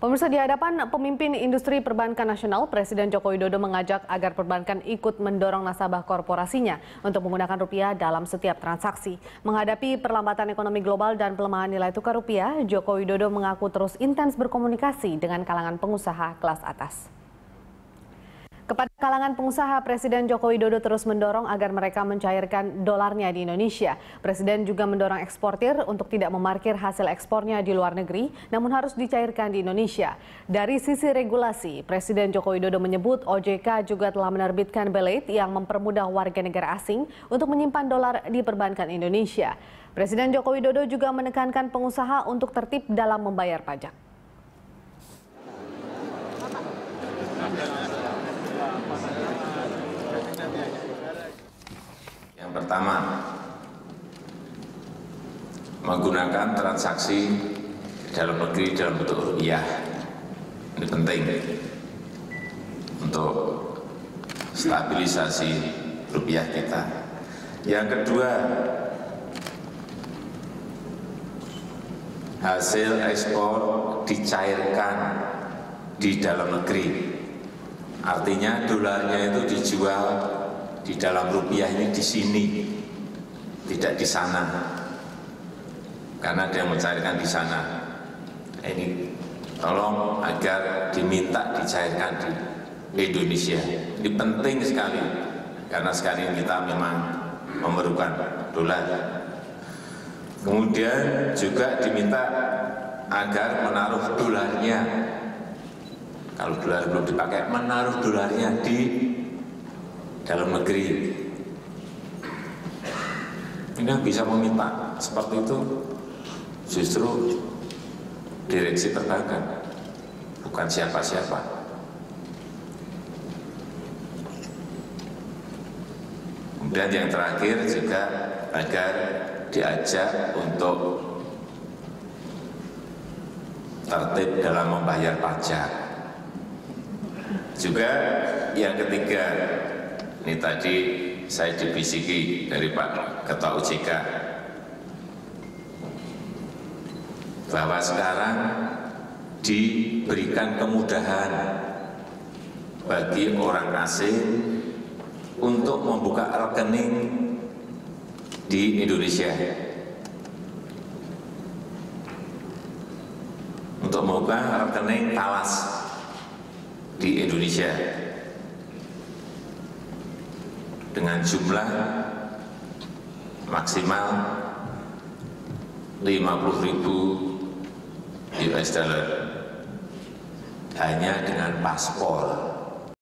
Pemirsa, di hadapan pemimpin industri perbankan nasional, Presiden Joko Widodo mengajak agar perbankan ikut mendorong nasabah korporasinya untuk menggunakan rupiah dalam setiap transaksi. Menghadapi perlambatan ekonomi global dan pelemahan nilai tukar rupiah, Joko Widodo mengaku terus intens berkomunikasi dengan kalangan pengusaha kelas atas. Kepada kalangan pengusaha, Presiden Joko Widodo terus mendorong agar mereka mencairkan dolarnya di Indonesia. Presiden juga mendorong eksportir untuk tidak memarkir hasil ekspornya di luar negeri, namun harus dicairkan di Indonesia. Dari sisi regulasi, Presiden Joko Widodo menyebut OJK juga telah menerbitkan belet yang mempermudah warga negara asing untuk menyimpan dolar di perbankan Indonesia. Presiden Joko Widodo juga menekankan pengusaha untuk tertib dalam membayar pajak. Yang pertama, menggunakan transaksi dalam negeri dalam bentuk rupiah. Ini penting untuk stabilisasi rupiah kita. Yang kedua, hasil ekspor dicairkan di dalam negeri. Artinya dolarnya itu dijual di dalam rupiah, ini di sini, tidak di sana. Karena dia mencairkan di sana. Ini tolong agar diminta dicairkan di Indonesia. Ini penting sekali, karena sekarang kita memang memerlukan dolar. Kemudian juga diminta agar menaruh dolarnya. Kalau dolar belum dipakai, menaruh dolarnya di dalam negeri. Ini yang bisa meminta seperti itu justru direksi perbankan, bukan siapa-siapa. Kemudian yang terakhir juga agar diajak untuk tertib dalam membayar pajak. Juga yang ketiga, ini tadi saya dibisiki dari Pak Ketua OJK bahwa sekarang diberikan kemudahan bagi orang asing untuk membuka rekening di Indonesia, untuk membuka rekening talas di Indonesia dengan jumlah maksimal 50.000 US dollar hanya dengan paspor.